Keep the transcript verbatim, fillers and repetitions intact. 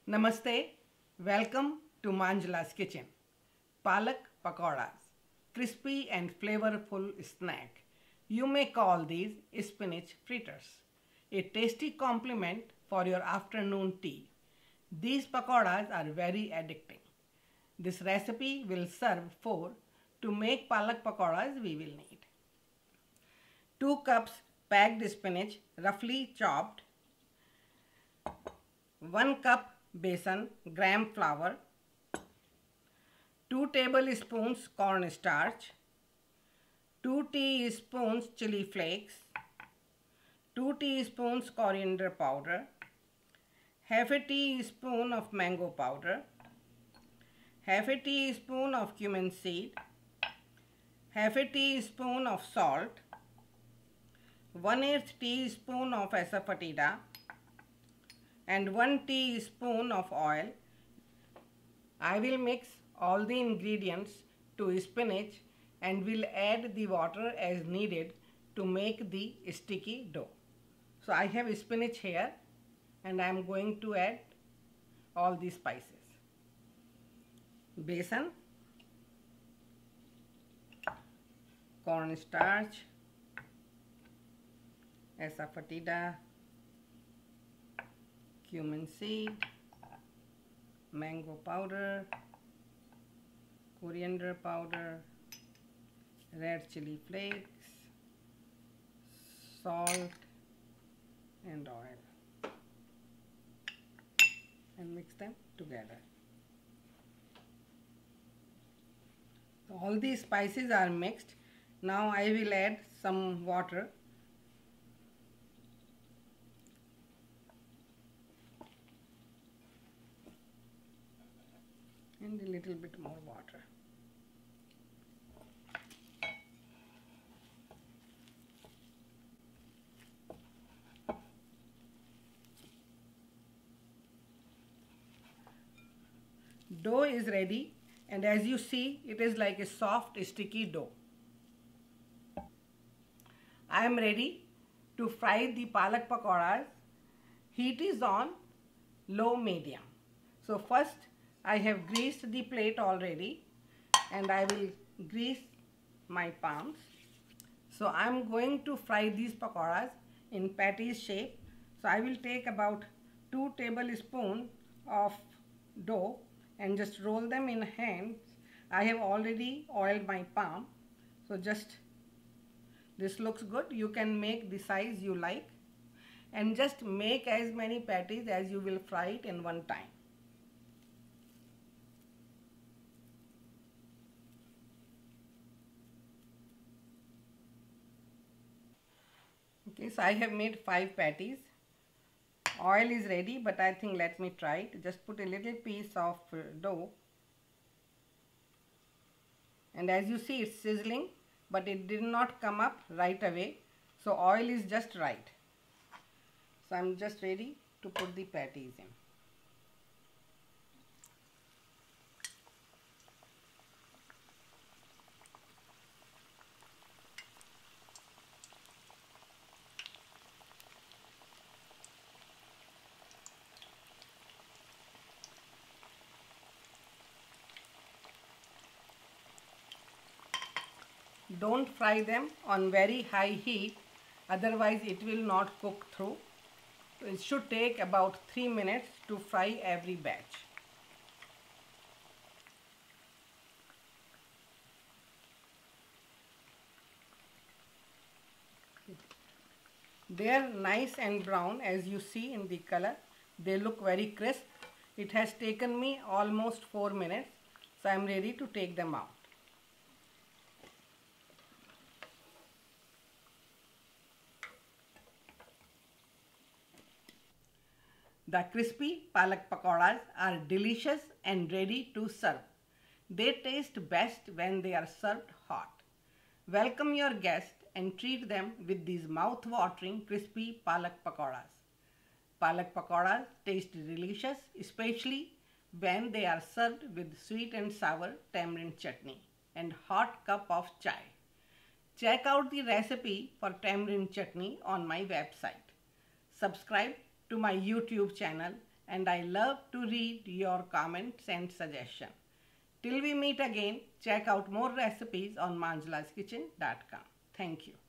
Namaste, welcome to Manjula's kitchen. Palak pakoras, crispy and flavorful snack. You may call these spinach fritters. A tasty complement for your afternoon tea. These pakoras are very addicting. This recipe will serve four. To make palak pakoras, we will need two cups packed spinach, roughly chopped, one cup besan, gram flour, two tablespoons cornstarch, two teaspoons chili flakes, two teaspoons coriander powder, half a teaspoon of mango powder, half a teaspoon of cumin seed, half a teaspoon of salt, one eighth teaspoon of asafoetida, and one teaspoon of oil. I will mix all the ingredients to spinach and will add the water as needed to make the sticky dough. So I have spinach here and I am going to add all the spices. Besan, cornstarch, asafoetida, cumin seed, mango powder, coriander powder, red chili flakes, salt and oil, and mix them together. So all these spices are mixed. Now I will add some water. And a little bit more water. Dough is ready, and as you see, it is like a soft sticky dough. I am ready to fry the palak pakoras. Heat is on low medium. So first I have greased the plate already and I will grease my palms. So I am going to fry these pakoras in patties shape. So I will take about two tablespoons of dough and just roll them in hands. I have already oiled my palm. So just this looks good. You can make the size you like and just make as many patties as you will fry it in one time. Okay, so I have made five patties. Oil is ready, but I think let me try it. Just put a little piece of dough. And as you see, it's sizzling, but it did not come up right away. So oil is just right. So I'm just ready to put the patties in. Don't fry them on very high heat, otherwise it will not cook through. It should take about three minutes to fry every batch. They are nice and brown as you see in the color. They look very crisp. It has taken me almost four minutes, so I am ready to take them out. The crispy palak pakoras are delicious and ready to serve. They taste best when they are served hot. Welcome your guests and treat them with these mouth-watering crispy palak pakoras. Palak pakoras taste delicious, especially when they are served with sweet and sour tamarind chutney and hot cup of chai. Check out the recipe for tamarind chutney on my website. Subscribe to my YouTube channel and I love to read your comments and suggestions. Till we meet again, check out more recipes on manjulaskitchen dot com. Thank you.